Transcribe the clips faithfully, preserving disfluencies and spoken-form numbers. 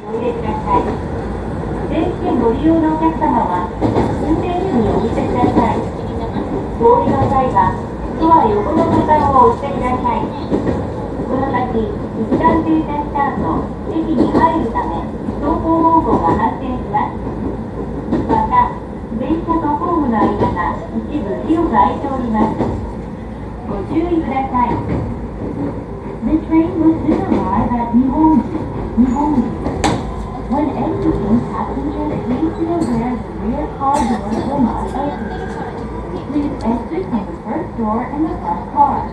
お入れください。電子券ご利用のお客様は運転手にお見せください。お降りの際はドア横のボタンを押してください。この先、一旦停車した後、駅に入るため走行方向が反転します。また、電車とホームの間が一部広く空いております。ご注意ください。The train will soon arrive at Nihonji. Nihonji. When exiting, passengers please be aware the rear car doors will not open. Please exit from the first door in the front car.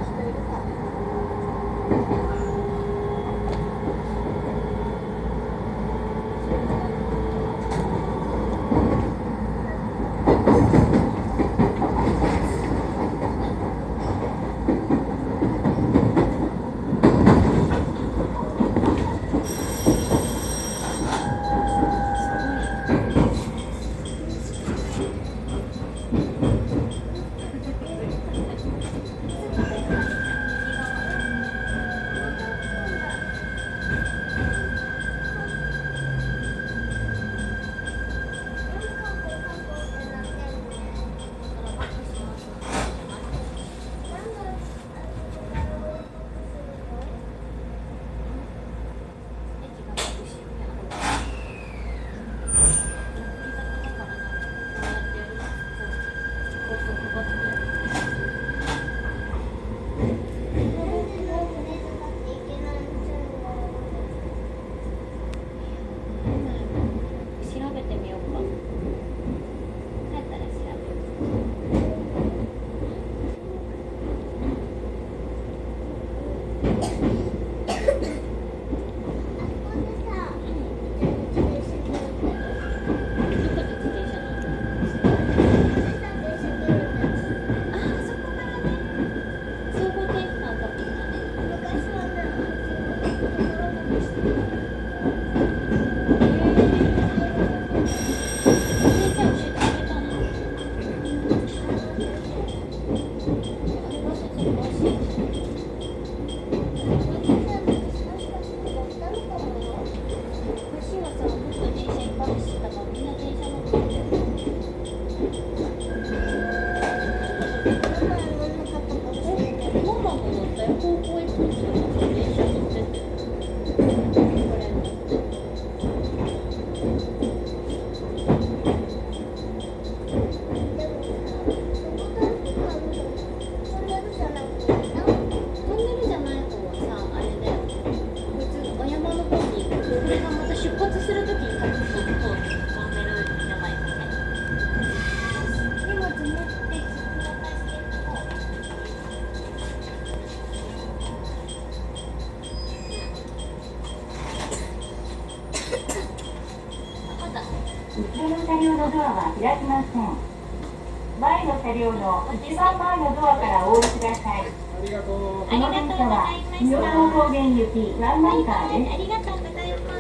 後ろの車両のドアは開きません。前の車両の一番前のドアからお降りください。 ありがとう。 この電車は妙高高原行きワンマンカーです。 ありがとうございます。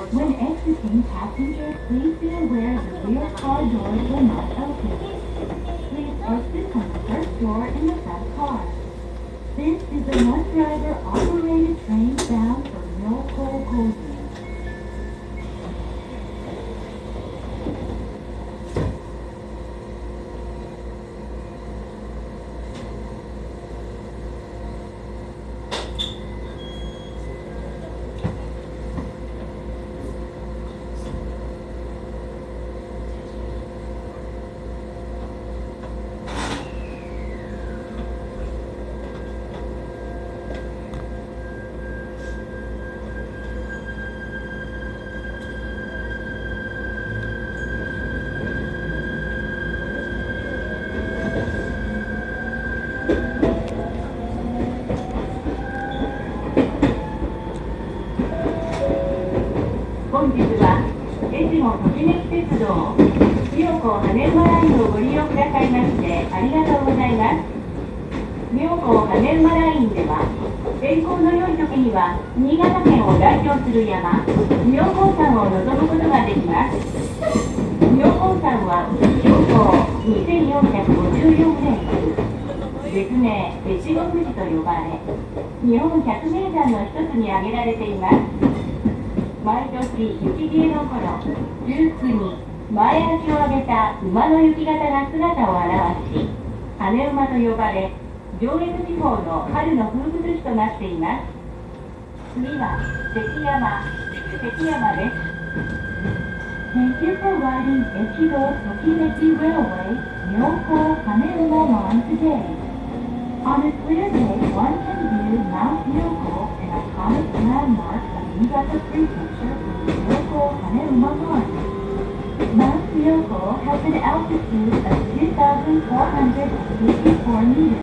When exiting, passengers please be aware the rear car doors will not open. Please exit from the first door in the front car. This is a one-driver operated train bound for Myokou Goji. 本日は越後ときめき鉄道妙高羽根馬ラインをご利用くださいましてありがとうございます。妙高羽根馬ラインでは天候の良い時には新潟県を代表する山妙高山を望むことができます。妙高山は標高にせんよんひゃくごじゅうよんメートル、別名越後富士と呼ばれ日本百名山の一つに挙げられています。 毎年雪冷えの頃、中腹に前足を上げた馬の雪型が姿を現し、羽馬と呼ばれ、上越地方の春の風物詩となっています。次は関山、関山です。Thank you for riding Echigo Tokimeki Railway, Myoko Kaneuma line today. On a clear day, one can view Mount Myoko, an iconic landmark of Niigata Prefecture with the Myoko Kaneuma line. Mount Myoko has an altitude of two thousand four hundred fifty-four meters.